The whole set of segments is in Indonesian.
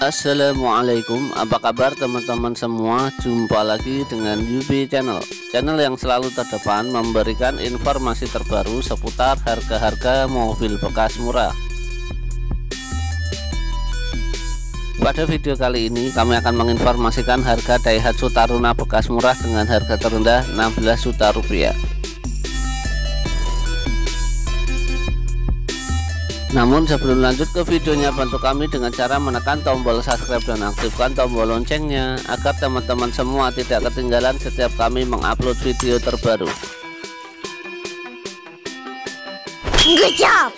Assalamualaikum, apa kabar teman-teman semua? Jumpa lagi dengan Yubi Channel yang selalu terdepan memberikan informasi terbaru seputar harga-harga mobil bekas murah. Pada video kali ini kami akan menginformasikan harga Daihatsu Taruna bekas murah dengan harga terendah 16 juta rupiah. Namun sebelum lanjut ke videonya, bantu kami dengan cara menekan tombol subscribe dan aktifkan tombol loncengnya agar teman-teman semua tidak ketinggalan setiap kami mengupload video terbaru. Good job.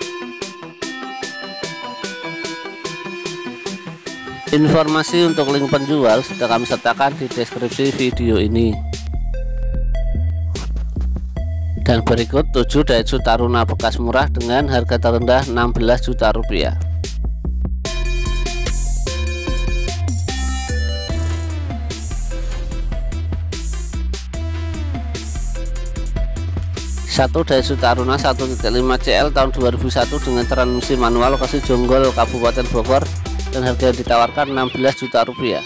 Informasi untuk link penjual sudah kami sertakan di deskripsi video ini. Dan berikut 7 Daihatsu Taruna bekas murah dengan harga terendah 16 juta rupiah. Satu Daihatsu Taruna 1.5 CL tahun 2001 dengan transmisi manual, lokasi Jonggol, Kabupaten Bogor, dan harga yang ditawarkan 16 juta rupiah.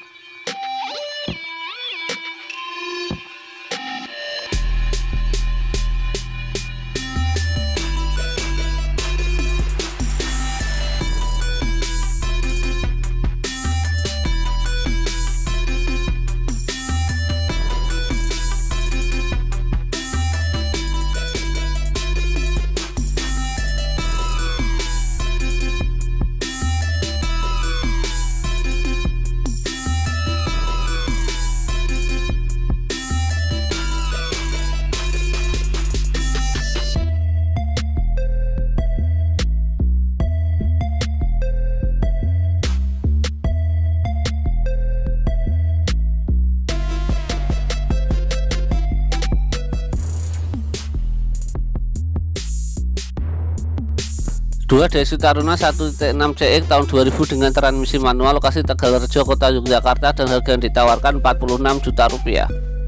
Dua Daihatsu Taruna 1.6 CX tahun 2000 dengan transmisi manual, lokasi Tegalrejo, Kota Yogyakarta, dan harga yang ditawarkan 46 juta rupiah.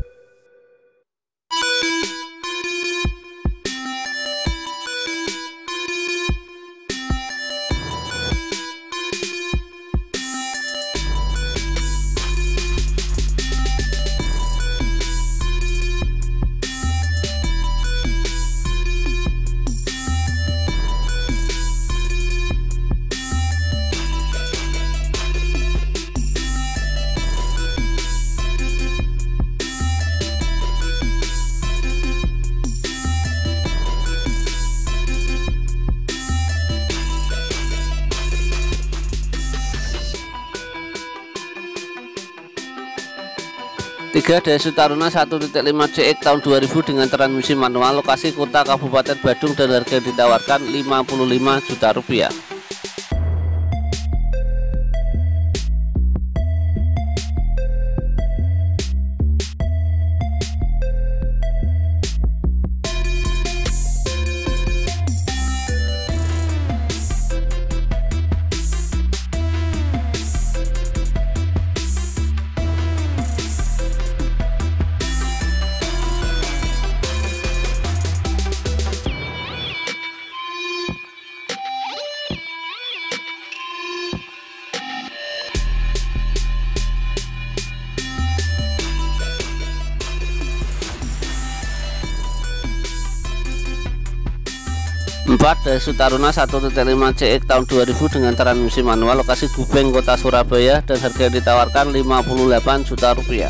Tiga Daihatsu Taruna 1.5 CX tahun 2000 dengan transmisi manual, lokasi Kota Kabupaten Badung, dan harga yang ditawarkan 55 juta rupiah. Empat Daihatsu Taruna 1.5 CX tahun 2000 dengan transmisi manual, lokasi Gubeng, Kota Surabaya, dan harga yang ditawarkan 58 juta rupiah.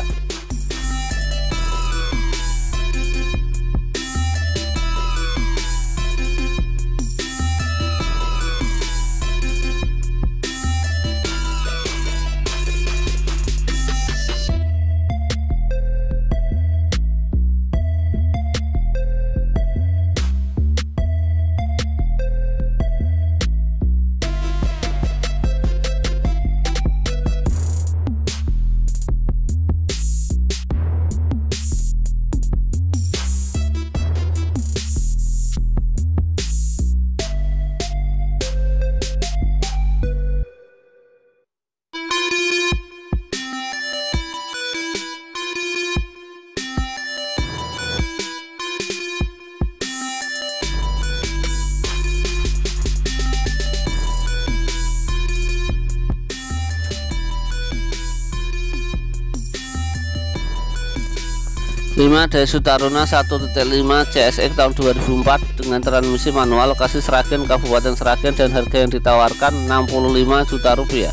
5 Daihatsu Taruna 1.5 CSX tahun 2004 dengan transmisi manual, lokasi Sragen, Kabupaten Sragen, dan harga yang ditawarkan 65 juta rupiah.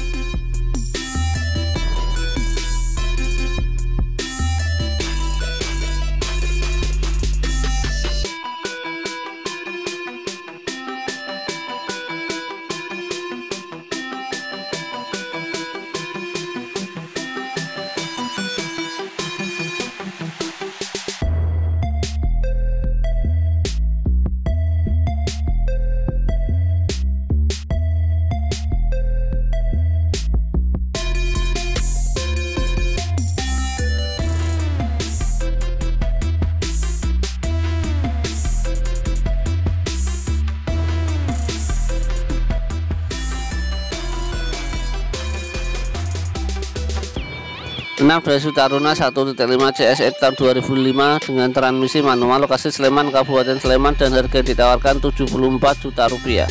6 Daihatsu Taruna 1.5 CSX tahun 2005 dengan transmisi manual, lokasi Sleman, Kabupaten Sleman, dan harga ditawarkan 74 juta rupiah.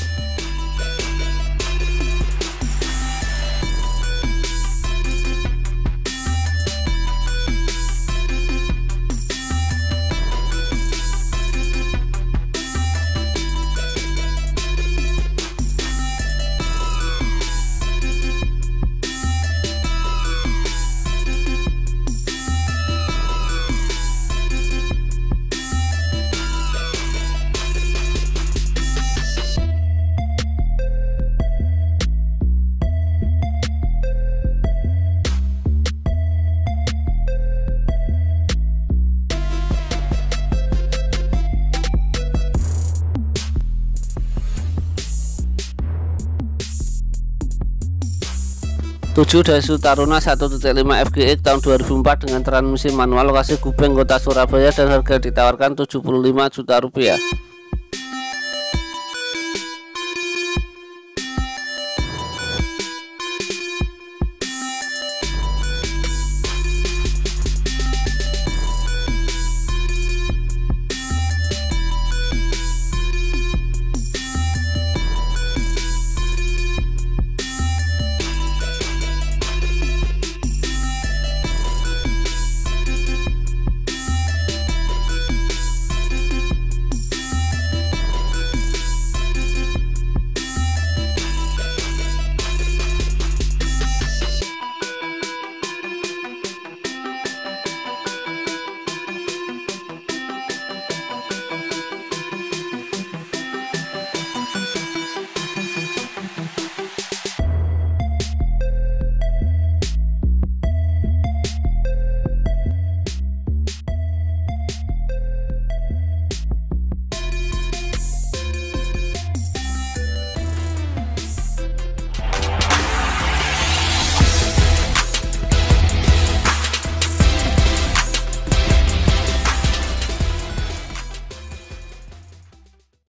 7 Daihatsu Taruna 1.5 FGX tahun 2004 dengan transmisi manual, lokasi Gubeng, Kota Surabaya, dan harga ditawarkan 75 juta rupiah.